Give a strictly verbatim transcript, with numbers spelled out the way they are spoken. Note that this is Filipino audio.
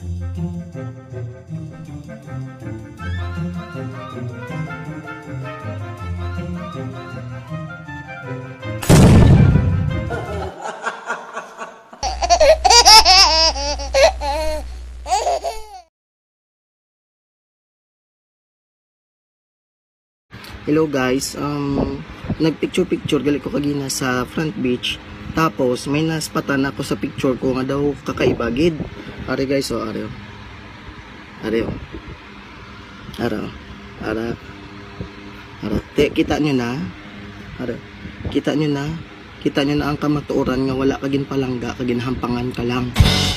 Hello guys, um, nagpicture-picture gali ko kagina sa front beach. Tapos may naspatan ako sa picture ko nga daw kakaibagid. Are guys, oh, are. Are. Are. Are. Are. Te, kita nyo na. Are. Kita nyo na. Kita nyo na ang kamatuoran nga wala kagin palangga, kagin hampangan ka lang.